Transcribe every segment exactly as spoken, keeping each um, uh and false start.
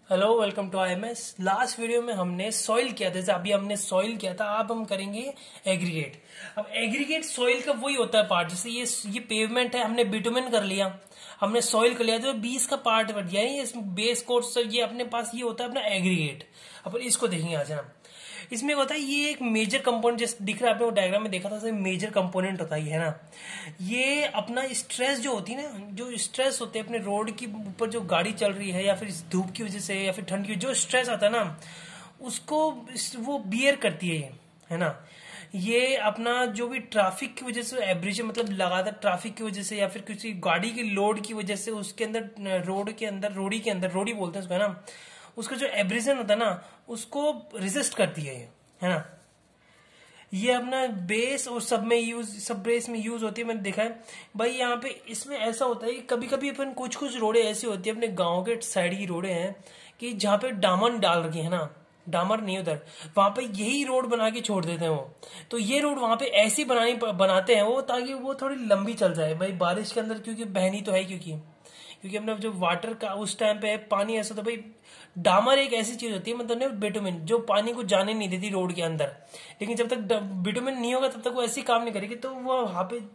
Hello, welcome to I M S. Last video में हमने soil किया था, जैसे अभी हमने सॉइल किया था, अब हम करेंगे एग्रीगेट। अब एग्रीगेट सॉइल का वही होता है पार्ट, जैसे ये ये पेवमेंट है, हमने बिटुमेन कर लिया, हमने सॉइल कर लिया, तो बीस का पार्ट बन गया है, इसमें बेस कोर्स ये अपने पास ये होता है अपना एग्रीगेट। अपन इसको देखेंगे आज ना। इसमें होता है ये एक मेजर कंपोनेंट, जैसे दिख रहा है आपने वो डायग्राम में देखा था, मेजर कंपोनेंट होता है ना। ये अपना स्ट्रेस जो होती है ना, जो स्ट्रेस होते हैं अपने रोड के ऊपर, जो गाड़ी चल रही है या फिर इस धूप की वजह से या फिर ठंड की, जो स्ट्रेस आता है ना, उसको वो बियर करती है ये, है ना। ये अपना जो भी ट्रैफिक की वजह से एवरेज, मतलब लगातार ट्रैफिक की वजह से या फिर किसी गाड़ी की लोड की वजह से उसके अंदर रोड के अंदर रोडी के अंदर रोडी बोलते हैं उसको, है ना, उसका जो एब्रिजन होता है ना उसको रेजिस्ट करती है ये, है ना। ये अपना बेस और सब में यूज सब बेस में यूज होती है, मैंने देखा है भाई। यहाँ पे इसमें ऐसा होता है कि कभी कभी अपन कुछ कुछ रोडे ऐसी होती है अपने गांव के साइड की रोडे हैं कि जहाँ पे डामर डाल रखी है ना, डामर नहीं उधर, वहां पे यही रोड बना के छोड़ देते हैं वो। तो ये रोड वहां पे ऐसी बनानी बनाते हैं वो, ताकि वो थोड़ी लंबी चल जाए भाई बारिश के अंदर, क्योंकि बहनी तो है, क्योंकि क्योंकि अपना जो वाटर का उस टाइम पे पानी ऐसा, तो भाई डामर एक ऐसी चीज होती है, मतलब बिटुमिन, जो पानी को जाने नहीं देती रोड के अंदर। लेकिन जब तक बिटुमिन नहीं होगा तब तक वो ऐसी काम नहीं करेगी, तो वो वहां पे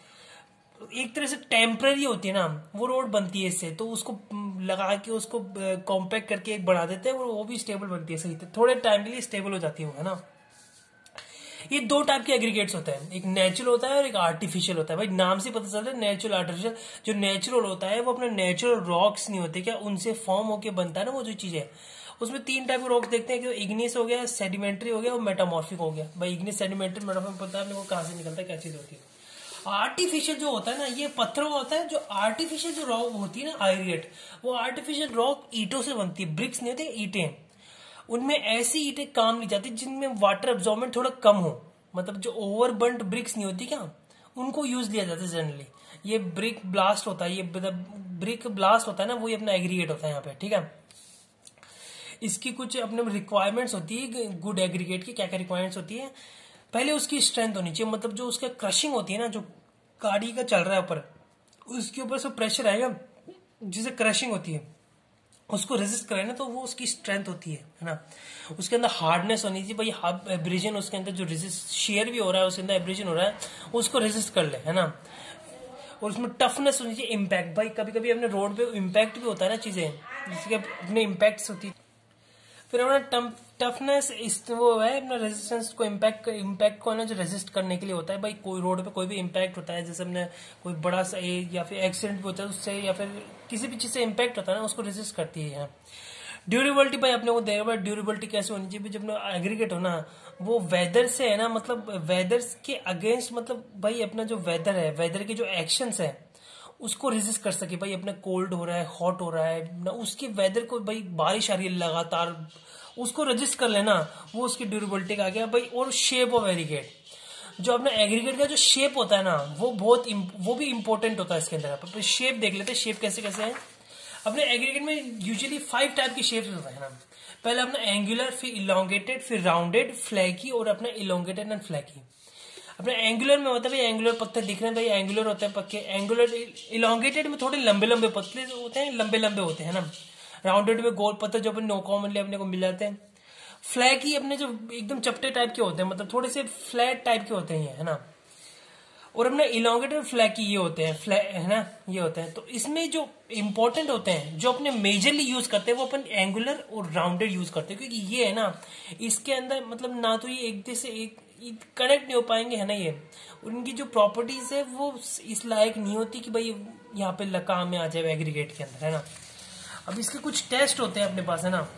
एक तरह से टेम्पररी होती है ना वो रोड बनती है इससे, तो उसको लगा के उसको कॉम्पैक्ट करके एक बना देते हैं, वो भी स्टेबल बनती है, सही थोड़े टाइम के लिए स्टेबल हो जाती है वो, है ना। ये दो टाइप के एग्रीगेट्स होते हैं, एक नेचुरल होता है और एक आर्टिफिशियल होता है। भाई नाम से पता चलता है नेचुरल आर्टिफिशियल। जो नेचुरल होता है वो अपने नेचुरल रॉक्स नहीं होते क्या, उनसे फॉर्म होके बनता है ना वो जो चीज है। उसमें तीन टाइप के रॉक्स देखते हैं कि इग्निस हो गया, सेडिमेंट्री हो गया और मेटामॉर्फिक हो गया। भाई इग्निस, सेडिमेंट्री, मेटामॉर्फिक पता है अपने को कहां से निकलता है, क्या चीज होती है। आर्टिफिशियल जो होता है ना, ये पत्थरों का होता है। जो आर्टिफिशियल जो रॉक होती है ना एग्रीगेट, वो आर्टिफिशियल रॉक ईटों से बनती है, ब्रिक्स नहीं होती, ईटें। उनमें ऐसी ईटें काम नहीं जाती जिनमें वाटर एब्जॉर्बमेंट थोड़ा कम हो, मतलब जो ओवर बर्न्ड ब्रिक्स नहीं होती क्या, उनको यूज लिया जाता है जनरली। ये ब्रिक ब्लास्ट होता है, ये ब्रिक ब्लास्ट होता है ना, वो ये अपना एग्रीगेट होता है यहाँ पे, ठीक है। इसकी कुछ अपने रिक्वायरमेंट्स होती है गुड एग्रीगेट की। क्या क्या रिक्वायरमेंट्स होती है, पहले उसकी स्ट्रेंथ होनी चाहिए, मतलब जो उसका क्रशिंग होती है ना, जो गाड़ी का चल रहा है ऊपर, उसके ऊपर से प्रेशर आएगा जिसे क्रशिंग होती है, उसको रेजिस्ट करे ना, तो वो उसकी स्ट्रेंथ होती है, है ना। उसके अंदर हार्डनेस होनी चाहिए भाई, एब्रिजन उसके अंदर जो रेजिस्ट शेयर भी हो रहा है, उसके अंदर एब्रिजन हो रहा है, उसको रेजिस्ट कर ले, है ना। और उसमें टफनेस होनी चाहिए, इम्पैक्ट। भाई कभी कभी अपने रोड पे इम्पैक्ट भी होता है ना चीजें, जिसके अपने इम्पैक्ट होती है। फिर अपना टफनेस इस वो है अपना रेजिस्टेंस को इम्पैक्ट इम्पैक्ट को ना जो रेजिस्ट करने के लिए होता है। भाई कोई रोड पे कोई भी इम्पैक्ट होता है, जैसे हमने कोई बड़ा सा या फिर एक्सीडेंट भी होता है उससे, या फिर किसी भी चीज से इम्पैक्ट होता है ना, उसको रेजिस्ट करती है। ड्यूरेबिलिटी भाई अपने को देखा भाई, ड्यूरेबिलिटी कैसे होनी चाहिए जब एग्रीगेट हो ना, वो वेदर से है ना, मतलब वेदर के अगेंस्ट, मतलब भाई अपना जो वेदर है, वेदर के जो एक्शंस है उसको रेजिस्ट कर सके। भाई अपना कोल्ड हो रहा है, हॉट हो रहा है ना, उसके वेदर को, भाई बारिश आ रही है लगातार, उसको रेजिस्ट कर लेना, वो उसकी ड्यूरेबिलिटी का आ गया भाई। और शेप ऑफ एग्रीगेट, जो अपना एग्रीगेट का जो शेप होता है ना, वो बहुत वो भी इंपॉर्टेंट होता है इसके अंदर। शेप देख लेते हैं, शेप कैसे कैसे है अपने एग्रीगेट में। यूजुअली फाइव टाइप की शेप्स होता है ना। पहले अपना एंगुलर, फिर इलोंगेटेड, फिर राउंडेड, फ्लैकी और अपना इलोंगेटेड एंड फ्लैकी। अपने एंगुलर में होता है भाई, एंगुलर पत्थर दिख रहे हैं भाई, एंगुलर होते हैं पक्के। एंगुलर इलोंगेटेड में थोड़े लंबे लंबे पतले होते हैं, लंबे लंबे होते हैं ना। राउंडेड में गोल पत्थर जो अपने नो कॉमनली अपने को मिल जाते हैं। फ्लैकी अपने जो एकदम चपटे टाइप के होते हैं, मतलब थोड़े से फ्लैट टाइप के होते हैं, है ना। और अपने इलोंगेटेड फ्लैकी ये होते हैं, फ्लैट, है ना, ये होते हैं। तो इसमें जो इंपॉर्टेंट होते हैं, जो अपने मेजरली यूज करते हैं, वो अपन एंगुलर और राउंडेड यूज करते हैं, क्योंकि ये है ना, इसके अंदर मतलब ना तो ये एक से एक कनेक्ट नहीं हो पाएंगे, है ना। ये उनकी जो प्रॉपर्टीज है वो इस लायक नहीं होती कि भाई यहाँ पे काम में आ जाए एग्रीगेट के अंदर, है ना। अब इसके कुछ टेस्ट होते हैं अपने पास, है ना।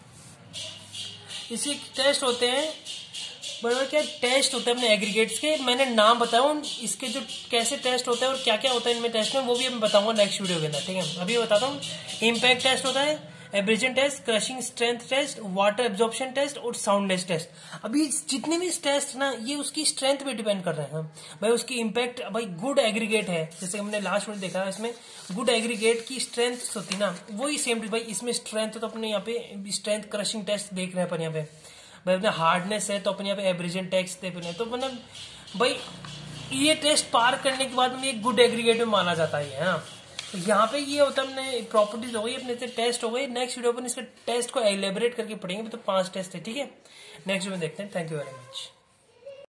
इसके टेस्ट होते हैं, बराबर क्या टेस्ट होते हैं अपने एग्रीगेट्स के, मैंने नाम बताया इसके, जो कैसे टेस्ट होता है और क्या क्या होता है इनमें टेस्ट में, वो भी मैं बताऊंगा नेक्स्ट वीडियो के अंदर, ठीक है। अभी बताता हूँ। इम्पैक्ट टेस्ट होता है, abrasion test, crushing strength test, water absorption test और साउंडनेस टेस्ट। अभी जितने भी टेस्ट ना, ये उसकी स्ट्रेंथ पे डिपेंड कर रहे हैं भाई। उसकी इम्पैक्ट, भाई गुड एग्रीगेट है, जैसे हमने लास्ट में देखा, इसमें गुड एग्रीगेट की स्ट्रेंथ होती ना, वही सेम भाई इसमें स्ट्रेंथ, तो अपने यहाँ पे स्ट्रेंथ क्रशिंग टेस्ट देख रहे हैं अपन यहाँ पे। भाई अपने हार्डनेस है तो अपन यहाँ पे एब्रिजन टेस्ट दे रहे हैं, तो मतलब भाई ये टेस्ट पार करने के बाद में एक गुड एग्रीगेट में माना जाता है, है ना। तो यहाँ पे ये होता है, हमने प्रॉपर्टीज हो गई अपने से, टेस्ट हो गई। नेक्स्ट वीडियो पर इसके टेस्ट को एलिबरेट करके पढ़ेंगे। तो पांच टेस्ट है, ठीक है। नेक्स्ट वीडियो में देखते हैं। Thank you very much.